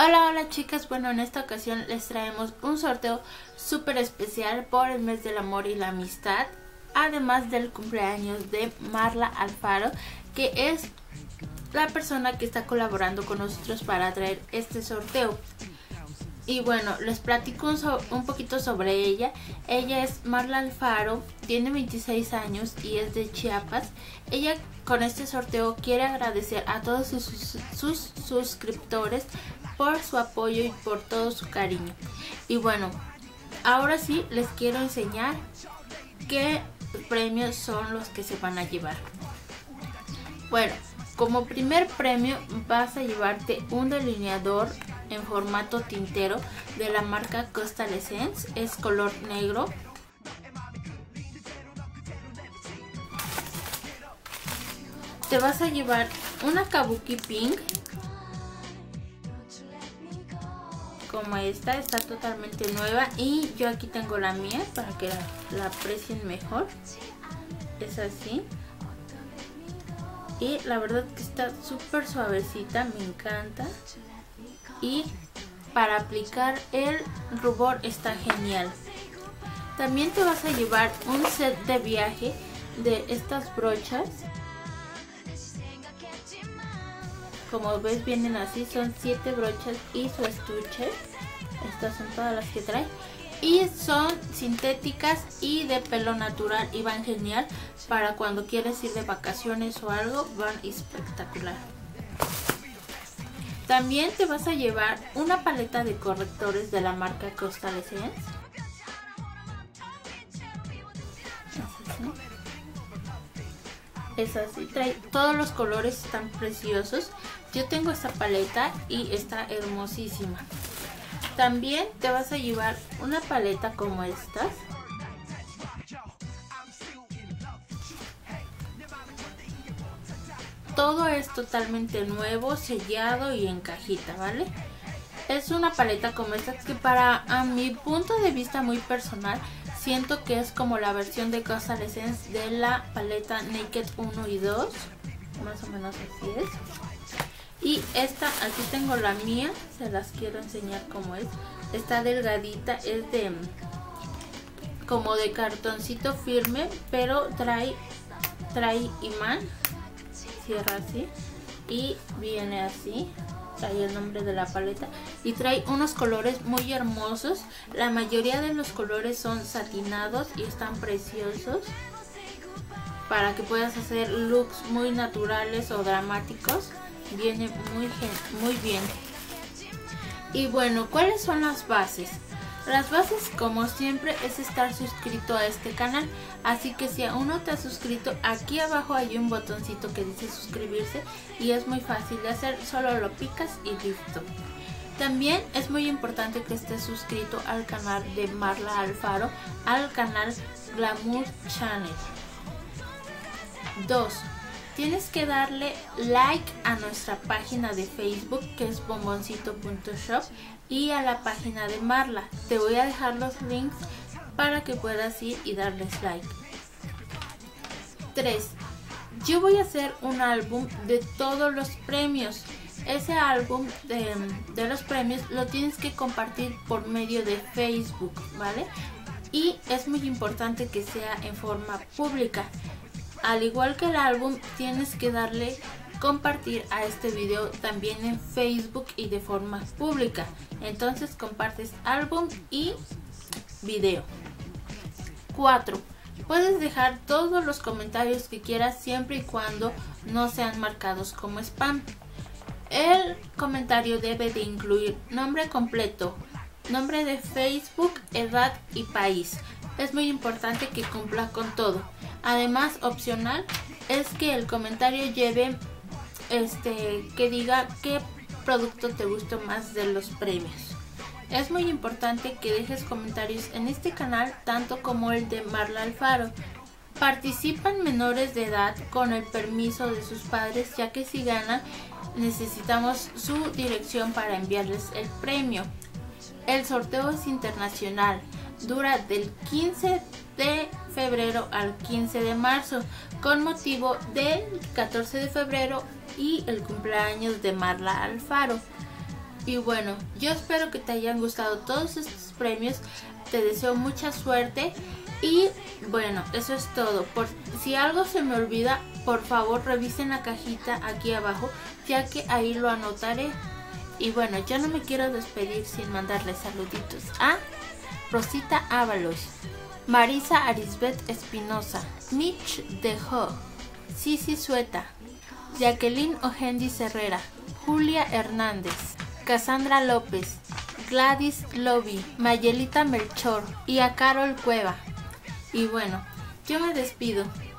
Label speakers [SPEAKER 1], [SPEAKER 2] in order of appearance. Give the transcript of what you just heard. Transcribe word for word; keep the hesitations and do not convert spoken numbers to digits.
[SPEAKER 1] Hola, hola chicas, bueno, en esta ocasión les traemos un sorteo súper especial por el mes del amor y la amistad, además del cumpleaños de Marla Alfaro, que es la persona que está colaborando con nosotros para traer este sorteo. Y bueno, les platico un, so un poquito sobre ella. Ella es Marla Alfaro, tiene veintiséis años y es de Chiapas. Ella con este sorteo quiere agradecer a todos sus, sus, sus suscriptores por su apoyo y por todo su cariño. Y bueno, ahora sí les quiero enseñar qué premios son los que se van a llevar. Bueno, como primer premio vas a llevarte un delineador en formato tintero de la marca Coastal Essence, es color negro. Te vas a llevar una Kabuki Pink, como esta, está totalmente nueva y yo aquí tengo la mía para que la, la aprecien mejor. Es así. Y la verdad que está súper suavecita, me encanta. Y para aplicar el rubor está genial. También te vas a llevar un set de viaje de estas brochas. Como ves vienen así, son siete brochas y su estuche. Estas son todas las que trae. Y son sintéticas y de pelo natural y van genial para cuando quieres ir de vacaciones o algo, van espectacular. También te vas a llevar una paleta de correctores de la marca Coastal Essence. Es así, trae todos los colores, están preciosos. Yo tengo esta paleta y está hermosísima. También te vas a llevar una paleta como estas. Todo es totalmente nuevo, sellado y en cajita, ¿vale? Es una paleta como esta que para a mi punto de vista muy personal siento que es como la versión de Coastal Essence de la paleta Naked uno y dos. Más o menos así es. Y esta, aquí tengo la mía, se las quiero enseñar cómo es. Está delgadita, es de como de cartoncito firme, pero trae, trae imán. Cierra así y viene así. Trae el nombre de la paleta y trae unos colores muy hermosos. La mayoría de los colores son satinados y están preciosos para que puedas hacer looks muy naturales o dramáticos. Viene muy, muy bien. Y bueno, ¿cuáles son las bases? Las bases, como siempre, es estar suscrito a este canal. Así que si aún no te has suscrito, aquí abajo hay un botoncito que dice suscribirse y es muy fácil de hacer, solo lo picas y listo. También es muy importante que estés suscrito al canal de Marla Alfaro, al canal Glamour Channel. dos. Tienes que darle like a nuestra página de Facebook, que es bomboncito punto shop, y a la página de Marla. Te voy a dejar los links para que puedas ir y darles like. tres. Yo voy a hacer un álbum de todos los premios. Ese álbum de, de los premios lo tienes que compartir por medio de Facebook, ¿vale? Y es muy importante que sea en forma pública. Al igual que el álbum, tienes que darle compartir a este video también en Facebook y de forma pública. Entonces compartes álbum y video. cuatro. Puedes dejar todos los comentarios que quieras siempre y cuando no sean marcados como spam. El comentario debe de incluir nombre completo, nombre de Facebook, edad y país. Es muy importante que cumpla con todo. Además, opcional es que el comentario lleve este que diga qué producto te gustó más de los premios. Es muy importante que dejes comentarios en este canal, tanto como el de Marla Alfaro. Participan menores de edad con el permiso de sus padres, ya que si ganan necesitamos su dirección para enviarles el premio. El sorteo es internacional. Dura del quince de febrero al quince de marzo con motivo del catorce de febrero y el cumpleaños de Marla Alfaro. Y bueno, yo espero que te hayan gustado todos estos premios. Te deseo mucha suerte. Y bueno, eso es todo. Por si algo se me olvida, por favor revisen la cajita aquí abajo, ya que ahí lo anotaré. Y bueno, yo no me quiero despedir sin mandarles saluditos a Rosita Ábalos, Marisa Arisbet Espinosa, Mitch Dejo, Sisi Sueta, Jacqueline Ojendi Herrera, Julia Hernández, Cassandra López, Gladys Lobby, Mayelita Melchor y a Carol Cueva. Y bueno, yo me despido.